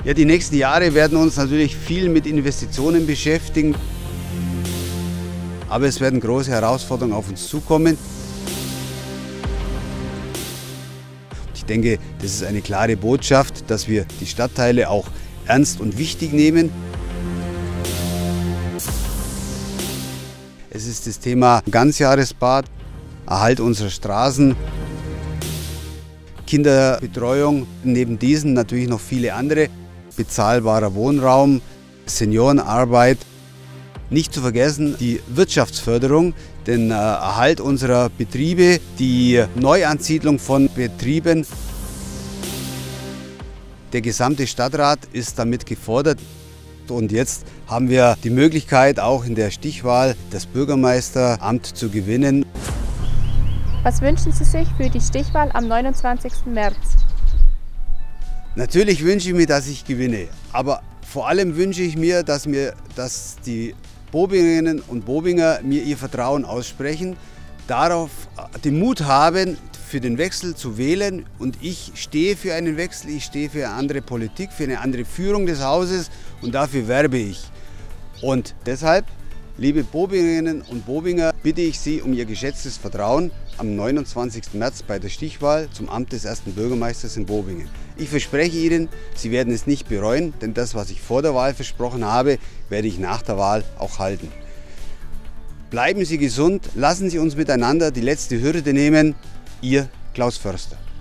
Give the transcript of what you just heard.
Ja, die nächsten Jahre werden uns natürlich viel mit Investitionen beschäftigen. Aber es werden große Herausforderungen auf uns zukommen. Ich denke, das ist eine klare Botschaft, dass wir die Stadtteile auch ernst und wichtig nehmen. Es ist das Thema Ganzjahresbad, Erhalt unserer Straßen, Kinderbetreuung, neben diesen natürlich noch viele andere, bezahlbarer Wohnraum, Seniorenarbeit. Nicht zu vergessen die Wirtschaftsförderung, den Erhalt unserer Betriebe, die Neuansiedlung von Betrieben. Der gesamte Stadtrat ist damit gefordert. Und jetzt haben wir die Möglichkeit, auch in der Stichwahl das Bürgermeisteramt zu gewinnen. Was wünschen Sie sich für die Stichwahl am 29. März? Natürlich wünsche ich mir, dass ich gewinne. Aber vor allem wünsche ich mir, dass die Bobingerinnen und Bobinger mir ihr Vertrauen aussprechen, darauf den Mut haben, für den Wechsel zu wählen. Und ich stehe für einen Wechsel, ich stehe für eine andere Politik, für eine andere Führung des Hauses und dafür werbe ich. Und deshalb, liebe Bobingerinnen und Bobinger, bitte ich Sie um Ihr geschätztes Vertrauen am 29. März bei der Stichwahl zum Amt des ersten Bürgermeisters in Bobingen. Ich verspreche Ihnen, Sie werden es nicht bereuen, denn das, was ich vor der Wahl versprochen habe, werde ich nach der Wahl auch halten. Bleiben Sie gesund, lassen Sie uns miteinander die letzte Hürde nehmen. Ihr Klaus Förster.